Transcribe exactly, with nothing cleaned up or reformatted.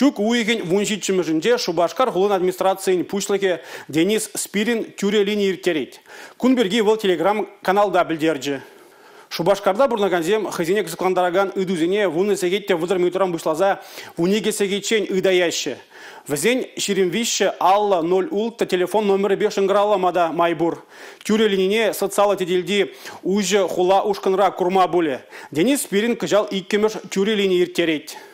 Чук уйген вунжитчимежінде Шубашкар хулын администрациян пушлыке Денис Спирин тюре линии иртерет. Кунберги вол телеграм каналда білдерджі. Шубашкарда бурнаганзем хазинек зықландараган ыдузене вуны сегетте вудыр мютурам бушлаза вунеге сегетчен ыдаяще. Візен ширимвище алла ноль ултта телефон номері бешінграла мада майбур. Тюре линине социалы теделди уже хула ушканра курма буле. Денис Спирин кыжал иккемеш тюре линии иртерет.